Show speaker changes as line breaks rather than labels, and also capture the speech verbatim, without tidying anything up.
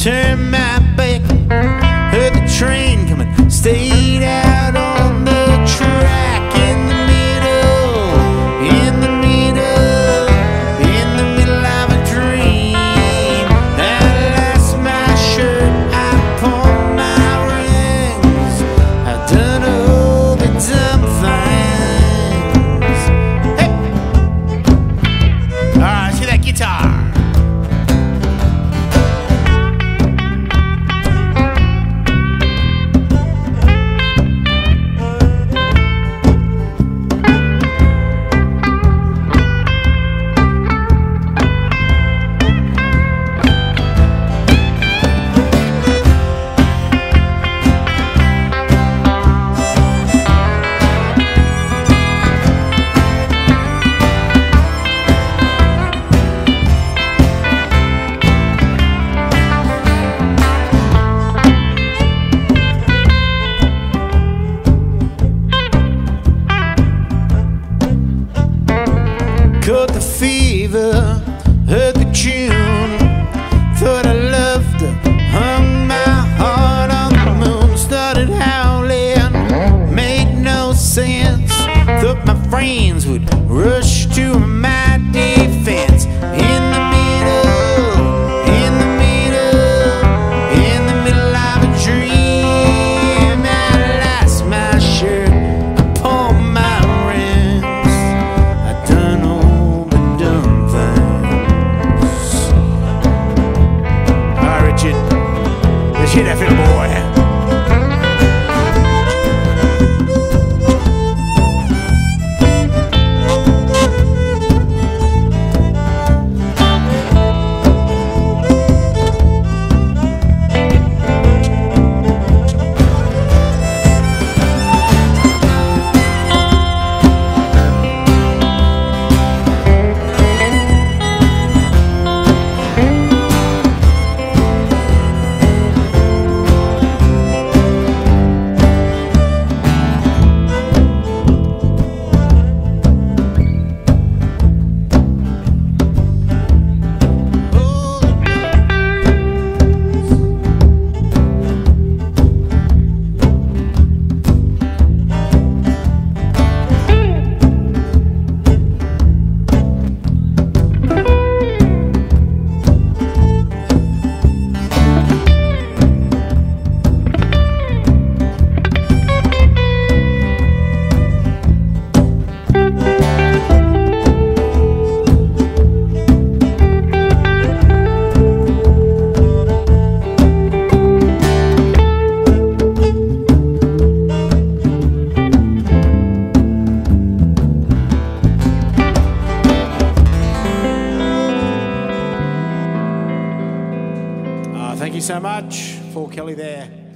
turned my back, heard the train coming, stayed out on the track in the middle, in the middle, in the middle of a dream. I lost my shirt, I pawned my rings, I done all the dumb things. Hey! Alright, see that guitar. Caught the fever, heard the tune, thought I loved her, hung my heart on the moon, started howling, made no sense, thought my friends would rush to my defense. In the middle, in the middle, in the middle of a dream, I lost my shirt, I pawned my rings, I done all shit, I feel boy. Thank you so much. Paul Kelly there.